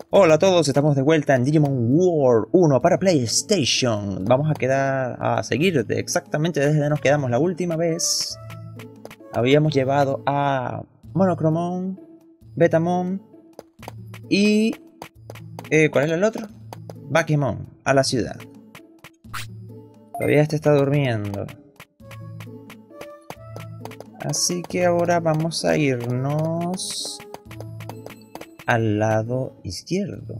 Hola a todos, estamos de vuelta en Digimon World 1 para PlayStation. Vamos a seguir exactamente desde donde nos quedamos la última vez. Habíamos llevado a Monochromon, Betamon y... ¿cuál era el otro? Bakemon a la ciudad. Todavía este está durmiendo. Así que ahora vamos a irnos al lado izquierdo.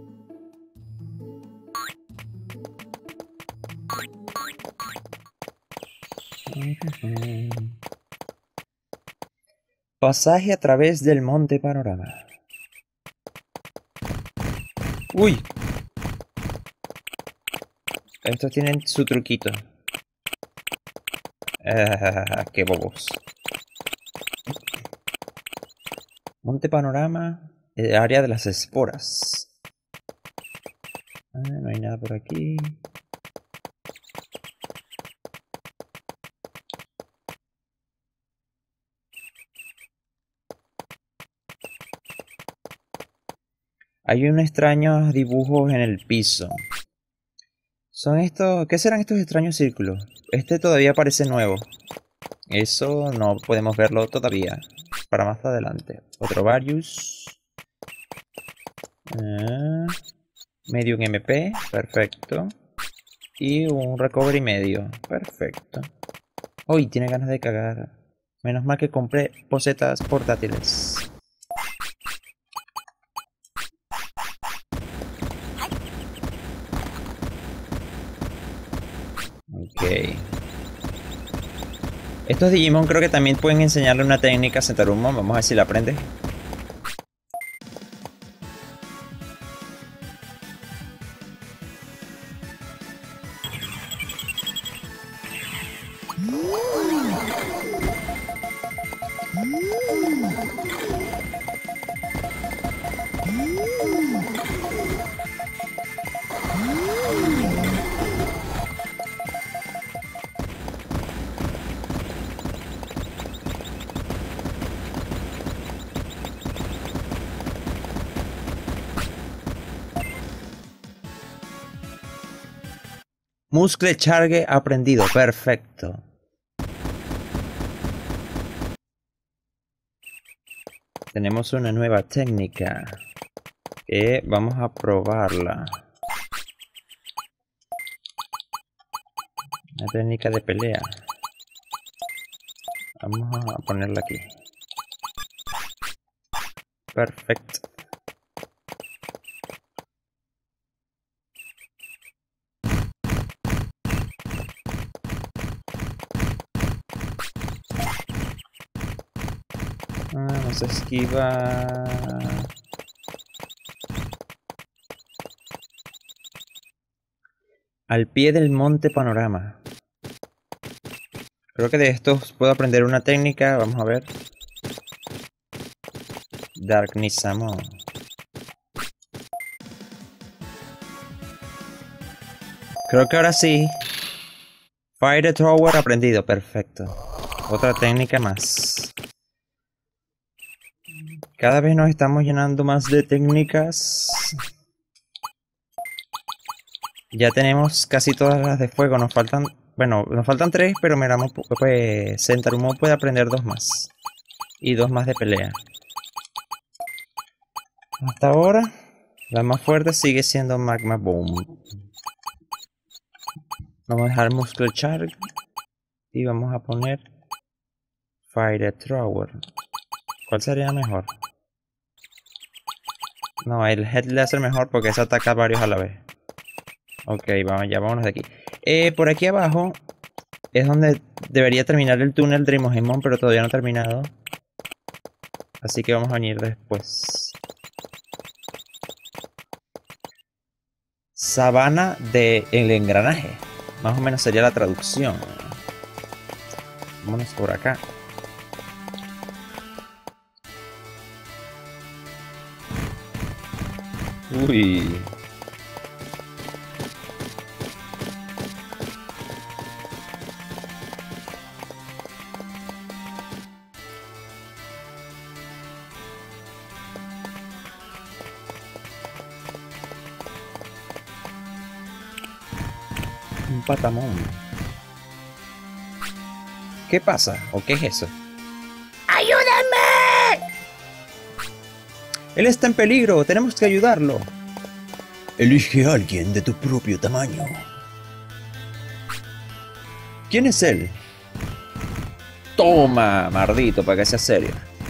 Pasaje a través del Monte Panorama. ¡Uy! Estos tienen su truquito. ¡Qué bobos! Monte Panorama, área de las esporas. No hay nada por aquí. Hay unos extraños dibujos en el piso. ¿Son estos? ¿Qué serán estos extraños círculos? Este todavía parece nuevo. Eso no podemos verlo todavía. Para más adelante. Otro Varius. Medium MP. Perfecto. Y un recovery medio. Perfecto. Uy, tiene ganas de cagar. Menos mal que compré posetas portátiles. Ok. Estos Digimon creo que también pueden enseñarle una técnica a Sentarumon. Vamos a ver si la aprende. Muscle Charge aprendido. Perfecto. Tenemos una nueva técnica. Que vamos a probarla. Una técnica de pelea. Vamos a ponerla aquí. Perfecto. Vamos a esquivar. Al pie del Monte Panorama. Creo que de estos puedo aprender una técnica. Vamos a ver. Darknissamon. Creo que ahora sí. Fire Thrower aprendido. Perfecto. Otra técnica más. Cada vez nos estamos llenando más de técnicas. Ya tenemos casi todas las de fuego. Nos faltan... Bueno, nos faltan 3, pero miramos, pues Sentarumon puede aprender 2 más. Y 2 más de pelea. Hasta ahora, la más fuerte sigue siendo Magma Boom. Vamos a dejar Muscle Charge. Y vamos a poner Fire Thrower. ¿Cuál sería mejor? No, el Head Laser mejor porque se ataca a varios a la vez. Ok, vamos, ya vámonos de aquí. Por aquí abajo es donde debería terminar el túnel Dreamogemon, pero todavía no ha terminado. Así que vamos a venir después. Sabana del engranaje. Más o menos sería la traducción. Vámonos por acá. Uy. Un patamón. ¿Qué pasa? ¿O qué es eso? ¡Ayúdenme! Él está en peligro. Tenemos que ayudarlo. Elige a alguien de tu propio tamaño. ¿Quién es él? Toma, mardito, para que sea serio.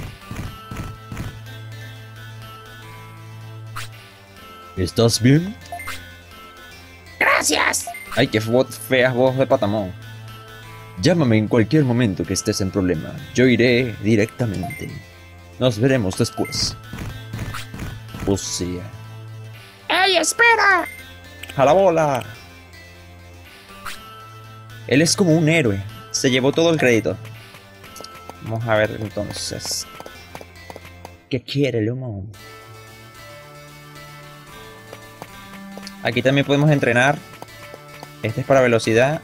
¿Estás bien? ¡Gracias! Ay, qué feas voz de patamón. Llámame en cualquier momento que estés en problema. Yo iré directamente. Nos veremos después. O sea. ¡Ey, espera! ¡A la bola! Él es como un héroe. Se llevó todo el crédito. Vamos a ver entonces. ¿Qué quiere Lumon? Aquí también podemos entrenar. Este es para velocidad.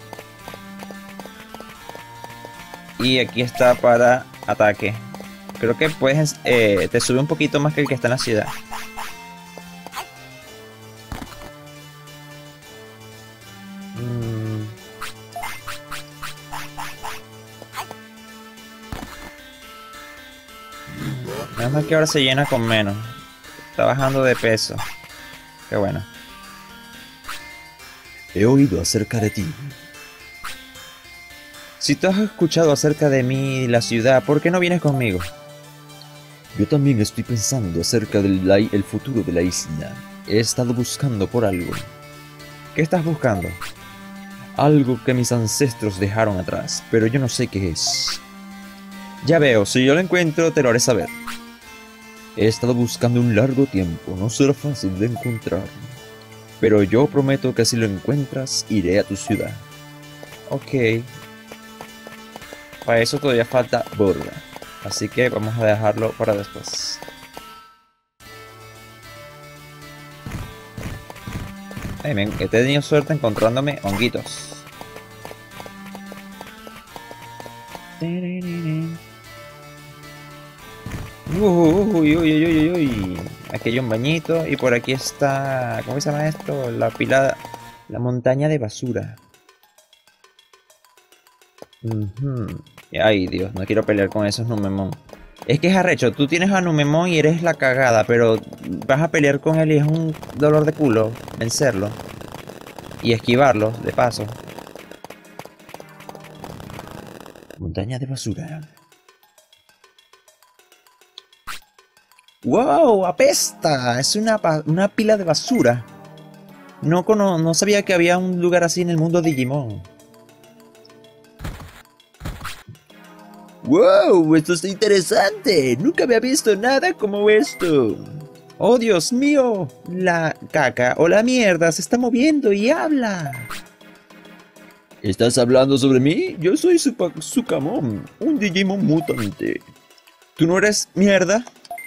Y aquí está para ataque. Creo que puedes, te sube un poquito más que el que está en la ciudad. Nada más que ahora se llena con menos. Está bajando de peso. Qué bueno. He oído acerca de ti. Si tú has escuchado acerca de mí y la ciudad, ¿por qué no vienes conmigo? Yo también estoy pensando acerca del futuro de la isla. He estado buscando por algo. ¿Qué estás buscando? Algo que mis ancestros dejaron atrás, pero yo no sé qué es. Ya veo, si yo lo encuentro te lo haré saber. He estado buscando un largo tiempo, no será fácil de encontrar. Pero yo prometo que si lo encuentras, iré a tu ciudad. Ok. Para eso todavía falta Borga. Así que vamos a dejarlo para después. He tenido suerte encontrándome honguitos. Uy, uy, uy, uy, uy. Aquí hay un bañito y por aquí está... ¿Cómo se llama esto? La pila... La montaña de basura. Ay, Dios, no quiero pelear con esos Numemon. Es que es arrecho, tú tienes a Numemon y eres la cagada, pero vas a pelear con él y es un dolor de culo vencerlo. Y esquivarlo, de paso. Montaña de basura. ¡Wow! ¡Apesta! Es una pila de basura. No sabía que había un lugar así en el mundo Digimon. ¡Wow! Esto está interesante. Nunca había visto nada como esto. ¡Oh, Dios mío! La caca o la mierda se está moviendo y habla. ¿Estás hablando sobre mí? Yo soy Sukamon, un Digimon mutante. ¿Tú no eres mierda?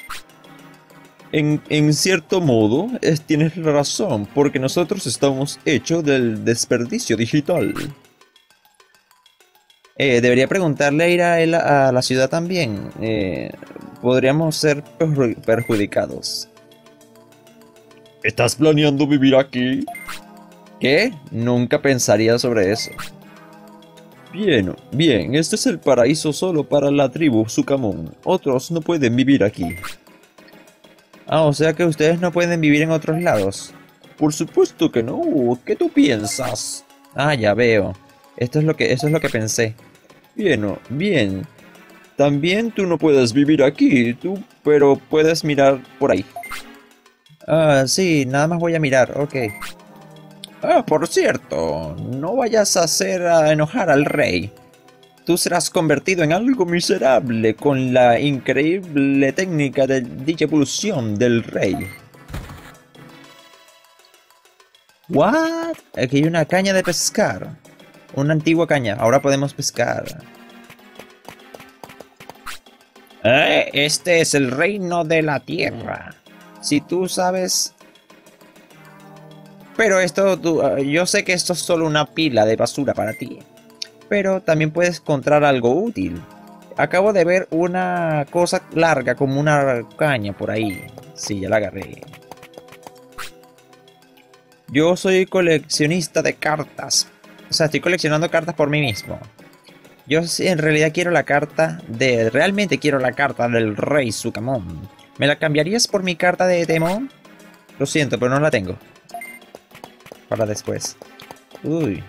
En cierto modo, tienes razón, porque nosotros estamos hechos del desperdicio digital. Debería preguntarle a ir a él a la ciudad también. Podríamos ser perjudicados. ¿Estás planeando vivir aquí? ¿Qué? Nunca pensaría sobre eso. Bien, este es el paraíso solo para la tribu Sukamon. Otros no pueden vivir aquí. Ah, o sea que ustedes no pueden vivir en otros lados. Por supuesto que no. ¿Qué tú piensas? Ah, ya veo. Eso es lo que pensé. Bien. También tú no puedes vivir aquí, pero puedes mirar por ahí. Ah, sí, nada más voy a mirar, ok. Ah, por cierto, no vayas a hacer enojar al rey. Tú serás convertido en algo miserable con la increíble técnica de digievolución del rey. ¿What? Aquí hay una caña de pescar. Una antigua caña. Ahora podemos pescar. Este es el reino de la tierra. Si tú sabes... Pero yo sé que esto es solo una pila de basura para ti. Pero también puedes encontrar algo útil. Acabo de ver una cosa larga como una caña por ahí. Sí, ya la agarré. Yo soy coleccionista de cartas. O sea, estoy coleccionando cartas por mí mismo. Yo en realidad quiero la carta de... Realmente quiero la carta del Rey Sukamon. ¿Me la cambiarías por mi carta de Demon? Lo siento, pero no la tengo. Para después. Uy.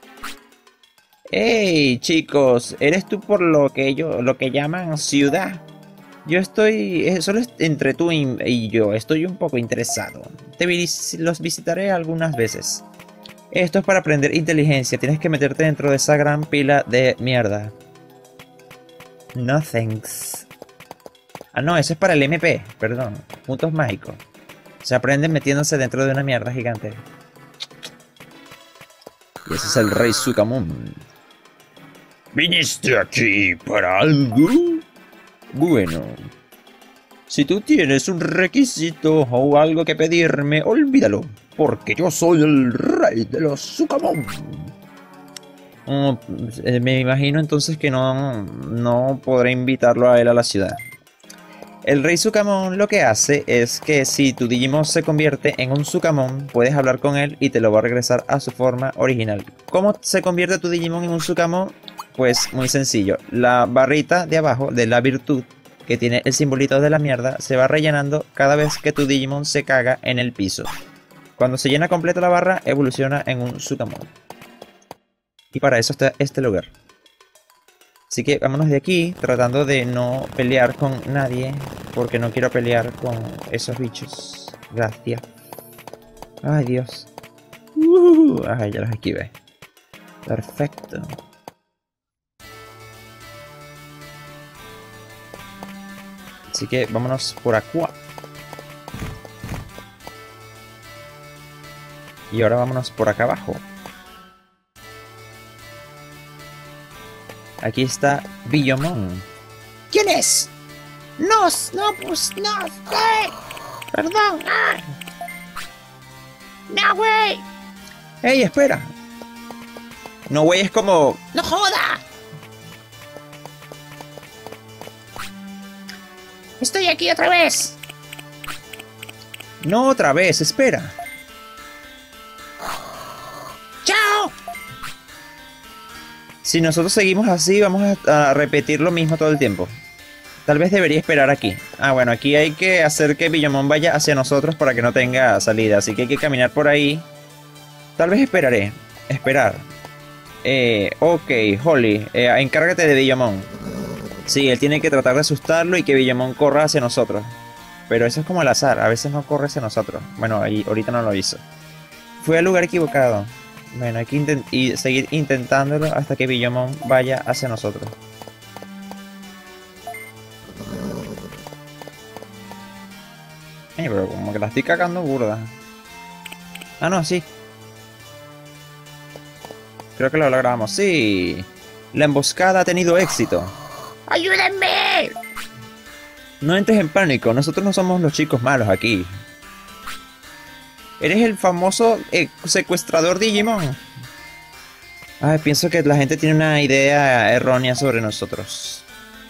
¡Hey, chicos! ¿Eres tú por lo que llaman ciudad? Yo estoy... solo entre tú y yo. Estoy un poco interesado. Los visitaré algunas veces. Esto es para aprender inteligencia. Tienes que meterte dentro de esa gran pila de mierda. No thanks. Ah, no, eso es para el MP. Perdón. Puntos mágicos. Se aprenden metiéndose dentro de una mierda gigante. Y ese es el Rey Sukamon. ¿Viniste aquí para algo? Bueno. Si tú tienes un requisito o algo que pedirme, olvídalo. Porque yo soy el rey de los Sukamon. Me imagino entonces que no podré invitarlo a él a la ciudad. El rey Sukamon lo que hace es que si tu Digimon se convierte en un Sukamon, puedes hablar con él y te lo va a regresar a su forma original. ¿Cómo se convierte tu Digimon en un Sukamon? Pues muy sencillo. La barrita de abajo de la virtud, que tiene el simbolito de la mierda, se va rellenando cada vez que tu Digimon se caga en el piso. Cuando se llena completa la barra, evoluciona en un Sukamon. Y para eso está este lugar. Así que vámonos de aquí, tratando de no pelear con nadie, porque no quiero pelear con esos bichos. Gracias. Ay, Dios. Ay, ya los esquivé. Perfecto. Así que vámonos por acá. Y ahora vámonos por acá abajo. Aquí está Biyomon. ¿Quién es? No, pues no, güey. Perdón. No, güey. ¡Ey, espera! No, güey, es como... No joda. Estoy aquí otra vez. No, otra vez, espera. ¡Chao! Si nosotros seguimos así, vamos a repetir lo mismo todo el tiempo. Tal vez debería esperar aquí. Ah, bueno, aquí hay que hacer que Biyomon vaya hacia nosotros para que no tenga salida. Así que hay que caminar por ahí. Tal vez esperaré. Esperar. Ok, Holly, encárgate de Biyomon. Sí, él tiene que tratar de asustarlo y que Biyomon corra hacia nosotros. Pero eso es como al azar, a veces no corre hacia nosotros. Bueno, ahí ahorita no lo hizo. Fue al lugar equivocado. Bueno, hay que seguir intentándolo hasta que Biyomon vaya hacia nosotros. Pero como que la estoy cagando burda. Ah, no, sí. Creo que lo logramos, sí. La emboscada ha tenido éxito. ¡Ayúdenme! No entres en pánico, nosotros no somos los chicos malos aquí. Eres el famoso secuestrador Digimon. Ay, pienso que la gente tiene una idea errónea sobre nosotros.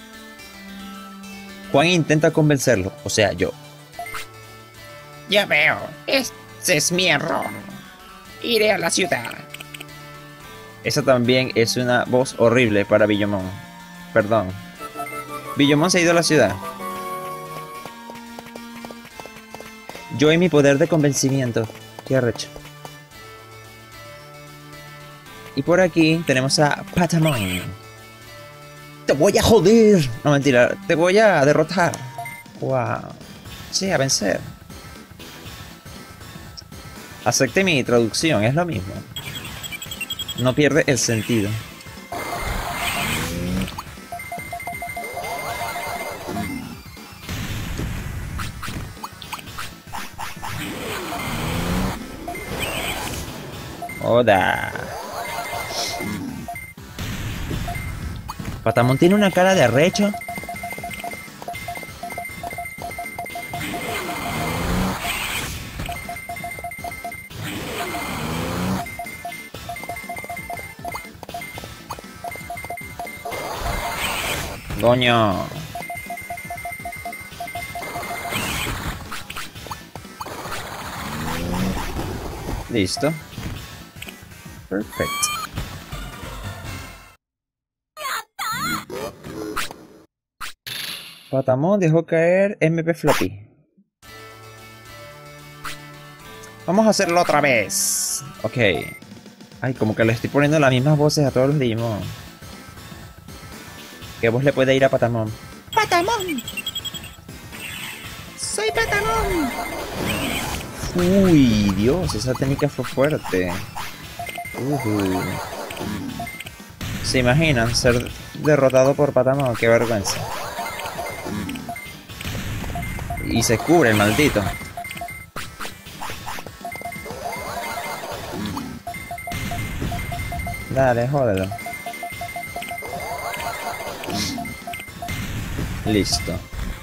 Juan intenta convencerlo, o sea, yo. Ya veo, ese es mi error. Iré a la ciudad. Esa también es una voz horrible para Biyomon. Perdón. Biyomon se ha ido a la ciudad. Yo y mi poder de convencimiento. Qué arrecho. Y por aquí tenemos a Patamon. ¡Te voy a joder! No, mentira. Te voy a derrotar. Wow. Sí, a vencer. Acepte mi traducción, es lo mismo. No pierde el sentido. Oda. Patamon tiene una cara de arrecho. Coño. Listo. Perfecto. Patamon dejó caer MP Floppy. Vamos a hacerlo otra vez. Ok. Ay, como que le estoy poniendo las mismas voces a todos los Digimon. ¿Qué voz le puede ir a Patamon? ¡Patamon! ¡Soy Patamon! Uy, Dios, esa técnica fue fuerte. ¿Se imaginan ser derrotado por Patamon? ¡Qué vergüenza! Y se cubre el maldito. Dale, jódelo. Listo.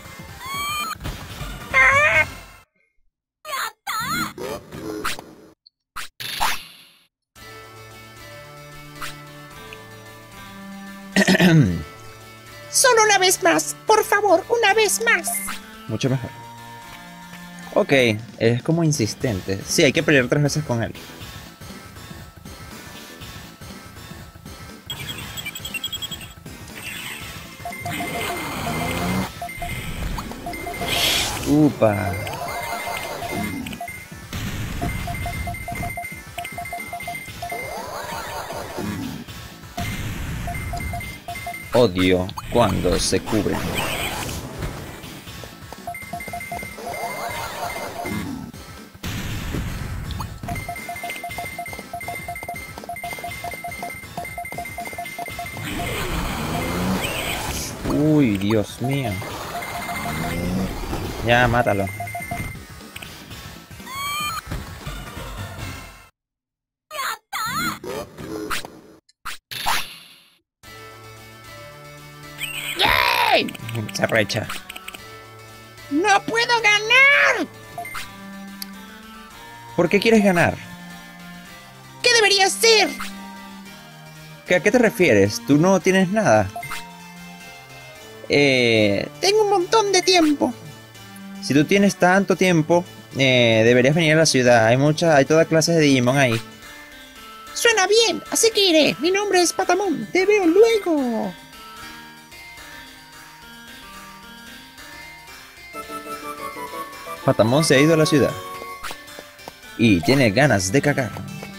Solo una vez más, por favor, una vez más. Mucho mejor. Ok, es como insistente. Sí, hay que pelear 3 veces con él. Upa. Odio cuando se cubren. Uy, Dios mío. Ya, mátalo. ¡Yay! Se arrecha. ¡No puedo ganar! ¿Por qué quieres ganar? ¿Qué debería hacer? ¿A qué te refieres? ¿Tú no tienes nada? Tengo un montón de tiempo. Si tú tienes tanto tiempo, deberías venir a la ciudad. Hay toda clase de Digimon ahí. Suena bien, así que iré. Mi nombre es Patamon. Te veo luego. Patamon se ha ido a la ciudad. Y tiene ganas de cagar.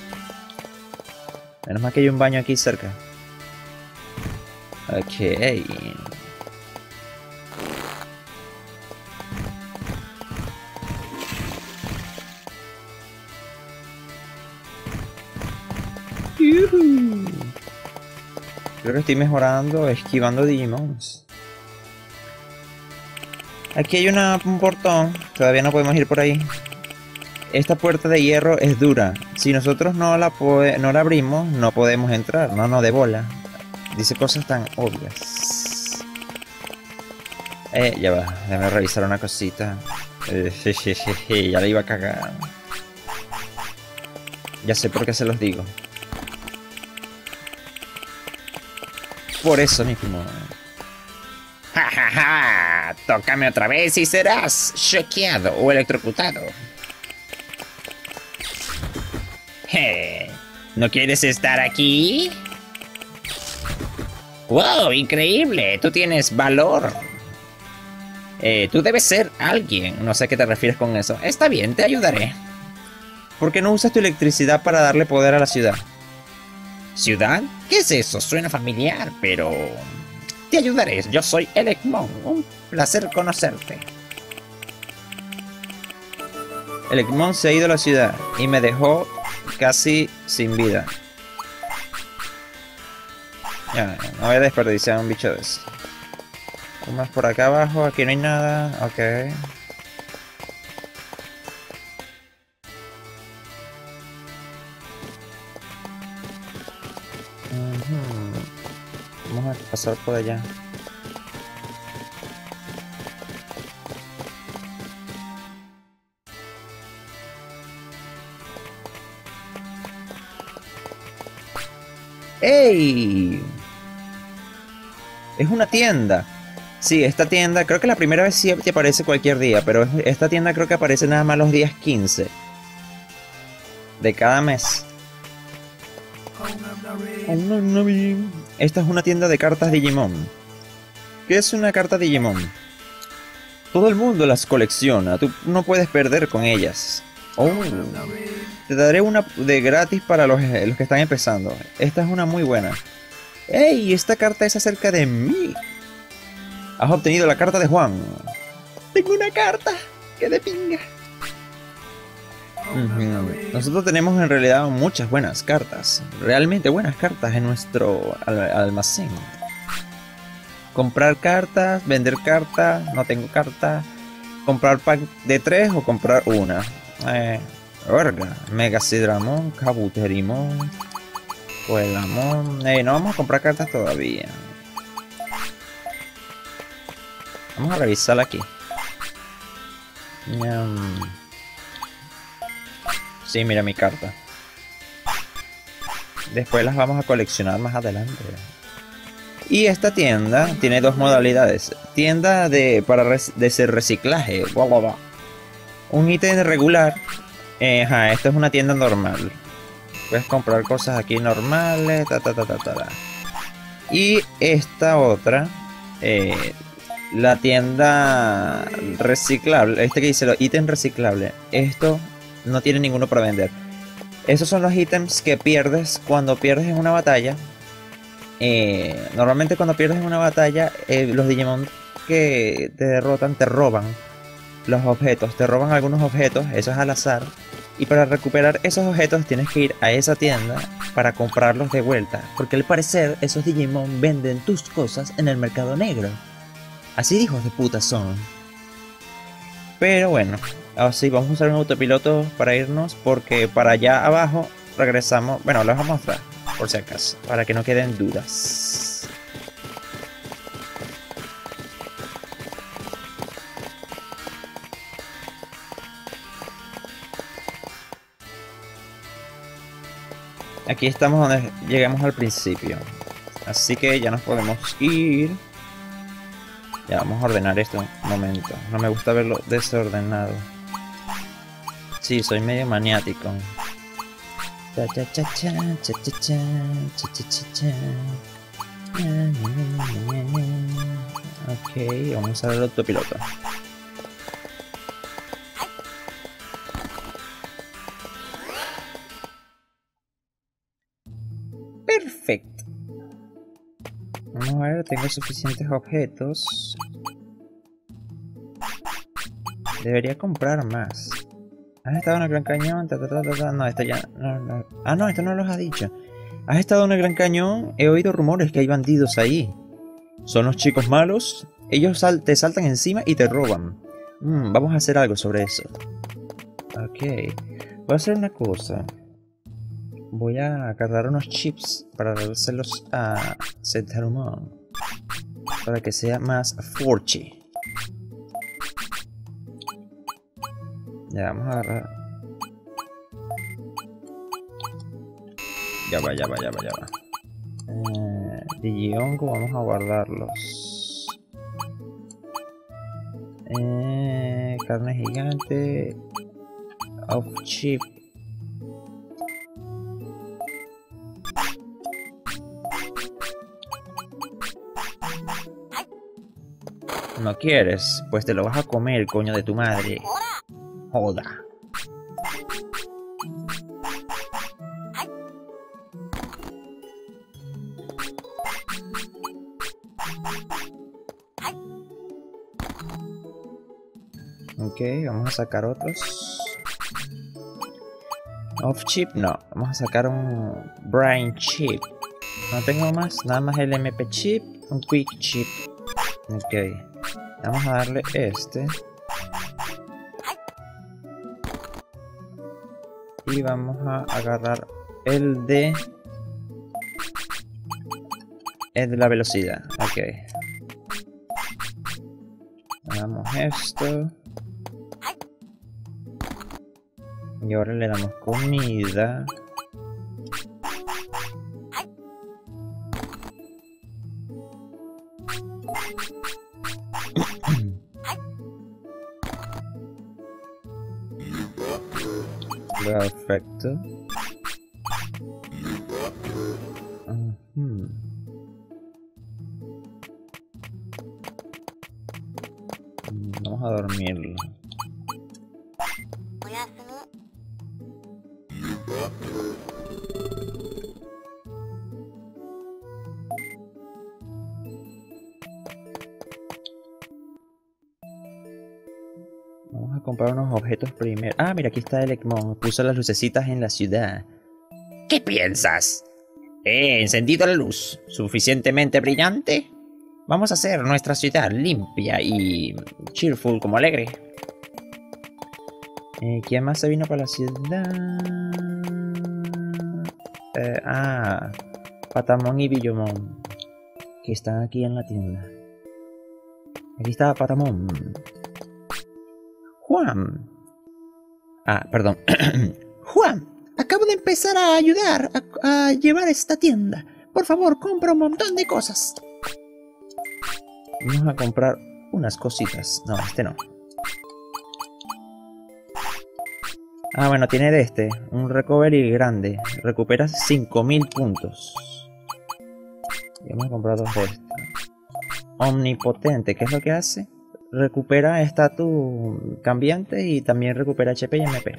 Menos mal que hay un baño aquí cerca. Ok. Creo que estoy mejorando, esquivando Digimons. Aquí hay un portón. Todavía no podemos ir por ahí. Esta puerta de hierro es dura. Si nosotros no la abrimos, no podemos entrar. No, de bola. Dice cosas tan obvias. Ya va. Déjame revisar una cosita. Ya le iba a cagar. Ya sé por qué se los digo. Por eso mismo. Ja, ja, ja. Tócame otra vez y serás choqueado o electrocutado. ¿No quieres estar aquí? ¡Wow! ¡Increíble! Tú tienes valor. Tú debes ser alguien. No sé a qué te refieres con eso. Está bien, te ayudaré. ¿Por qué no usas tu electricidad para darle poder a la ciudad? ¿Ciudad? ¿Qué es eso? Suena familiar, pero... Te ayudaré. Yo soy Elecmon. Un placer conocerte. Elecmon se ha ido a la ciudad y me dejó casi sin vida. Ya, no voy a desperdiciar un bicho de ese. Más por acá abajo, aquí no hay nada. Ok. Vamos a pasar por allá. ¡Ey! Es una tienda. Sí, esta tienda, creo que la primera vez sí te aparece cualquier día, pero esta tienda creo que aparece nada más los días 15 de cada mes. Esta es una tienda de cartas Digimon. ¿Qué es una carta Digimon? Todo el mundo las colecciona, tú no puedes perder con ellas. Oh, te daré una de gratis para los que están empezando. Esta es una muy buena. ¡Ey! Esta carta es acerca de mí. Has obtenido la carta de Juan. Tengo una carta. ¡Qué de pinga! Nosotros tenemos en realidad muchas buenas cartas. Realmente buenas cartas en nuestro almacén. Comprar cartas, vender cartas, no tengo cartas. Comprar pack de 3 o comprar una. Verga. Mega Sidramon, Kabuterimon, Coelamon. No vamos a comprar cartas todavía. Vamos a revisarla aquí. Sí, mira mi carta. Después las vamos a coleccionar más adelante. Y esta tienda tiene dos modalidades. Tienda de reciclaje. Un ítem regular. Esto es una tienda normal. Puedes comprar cosas aquí normales. Y esta otra. La tienda reciclable. Este que dice los ítems reciclables. Esto no tiene ninguno para vender. Esos son los ítems que pierdes cuando pierdes en una batalla. Normalmente cuando pierdes en una batalla, los Digimon que te derrotan te roban los objetos, te roban algunos objetos, eso es al azar. Y para recuperar esos objetos tienes que ir a esa tienda para comprarlos de vuelta, porque al parecer esos Digimon venden tus cosas en el mercado negro. Así de hijos de puta son. Pero bueno, así vamos a usar un autopiloto para irnos, porque para allá abajo regresamos. Bueno, les vamos a mostrar por si acaso, para que no queden dudas. Aquí estamos donde llegamos al principio, así que ya nos podemos ir. Ya, vamos a ordenar esto un momento. No me gusta verlo desordenado. Sí, soy medio maniático. Ok, vamos a ver el autopiloto. Perfecto. Vamos a ver, tengo suficientes objetos. Debería comprar más. ¿Has estado en el Gran Cañón? No, esto ya... No. Ah, no, esto no los ha dicho. ¿Has estado en el Gran Cañón? He oído rumores que hay bandidos ahí. ¿Son los chicos malos? Ellos te saltan encima y te roban. Vamos a hacer algo sobre eso. Ok. Voy a hacer una cosa. Voy a cargar unos chips para dárselos a Setarumon, para que sea más fuerte. Ya, vamos a agarrar. Ya va. Digiongo, vamos a guardarlos. Carne gigante. Off chip. ¿No quieres? Pues te lo vas a comer, coño de tu madre. Joda. Ok, vamos a sacar otros. Off chip, no. Vamos a sacar un brain chip. No tengo más, nada más el MP chip, un quick chip. Ok. Vamos a darle este. Y vamos a agarrar el de la velocidad. Ok. Hagamos esto. Y ahora le damos comida. Perfecto. Vamos Vamos a dormirlo. Vamos a comprar unos objetos primero. Ah, mira, aquí está el Ekmon. Puso las lucecitas en la ciudad. ¿Qué piensas? ¿He encendido la luz suficientemente brillante? Vamos a hacer nuestra ciudad limpia y cheerful, como alegre. ¿Quién más se vino para la ciudad? Patamon y Billomon, que están aquí en la tienda. Aquí está Patamon. Juan. Perdón. Juan, acabo de empezar a ayudar a llevar esta tienda. Por favor, compra un montón de cosas. Vamos a comprar unas cositas. No, este no. Bueno, tiene de este. Un recovery grande. Recuperas 5000 puntos. Y vamos a comprar dos de estos. Omnipotente, ¿qué es lo que hace? Recupera estatus cambiante y también recupera HP y MP.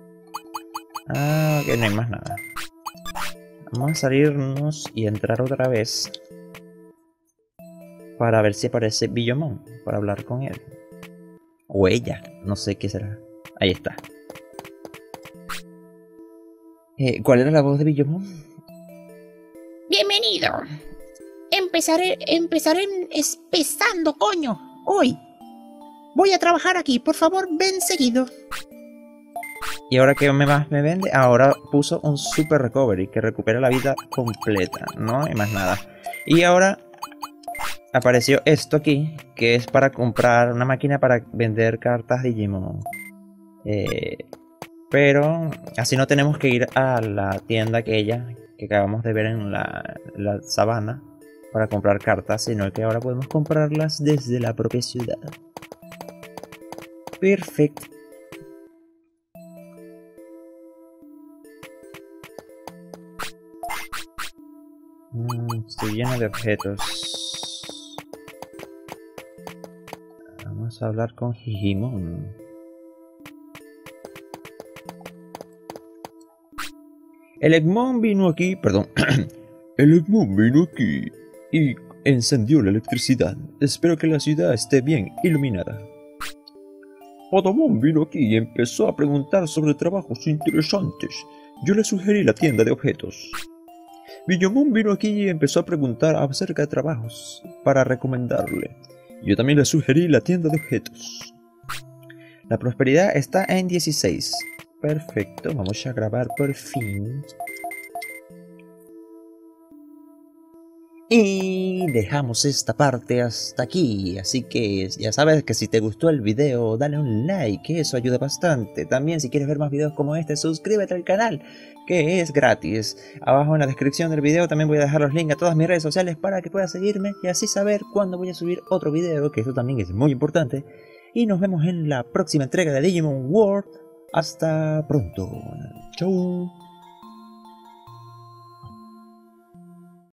Que no hay más nada. Vamos a salirnos y entrar otra vez. Para ver si aparece Billomon. Para hablar con él. O ella. No sé qué será. Ahí está. ¿Cuál era la voz de Billomon? Bienvenido. Empezaré empezando, coño. Hoy. Voy a trabajar aquí. Por favor, ven seguido. ¿Y ahora qué más me vende? Ahora puso un super recovery que recupera la vida completa. No hay más nada. Y ahora apareció esto aquí, que es para comprar una máquina para vender cartas Digimon. Pero así no tenemos que ir a la tienda aquella que acabamos de ver en la sabana para comprar cartas, sino que ahora podemos comprarlas desde la propia ciudad. Perfecto. Estoy lleno de objetos. Vamos a hablar con Digimon. El Ekmon vino aquí, perdón. El Ekmon vino aquí y encendió la electricidad. Espero que la ciudad esté bien iluminada. Patamon vino aquí y empezó a preguntar sobre trabajos interesantes. Yo le sugerí la tienda de objetos. Billomon vino aquí y empezó a preguntar acerca de trabajos para recomendarle. Yo también le sugerí la tienda de objetos. La prosperidad está en 16. Perfecto, vamos a grabar por fin. Y dejamos esta parte hasta aquí, así que ya sabes que si te gustó el video, dale un like, eso ayuda bastante. También si quieres ver más videos como este, suscríbete al canal, que es gratis. Abajo en la descripción del video también voy a dejar los links a todas mis redes sociales para que puedas seguirme y así saber cuándo voy a subir otro video, que eso también es muy importante. Y nos vemos en la próxima entrega de Digimon World. Hasta pronto. Chau.